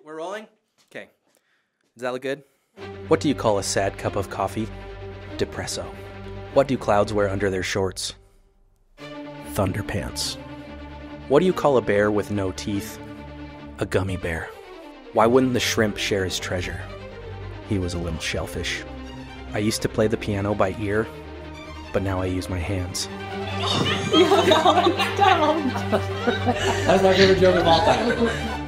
We're rolling? Okay. Does that look good? What do you call a sad cup of coffee? Depresso. What do clouds wear under their shorts? Thunderpants. What do you call a bear with no teeth? A gummy bear. Why wouldn't the shrimp share his treasure? He was a little shellfish. I used to play the piano by ear, but now I use my hands. That's my favorite joke of all time.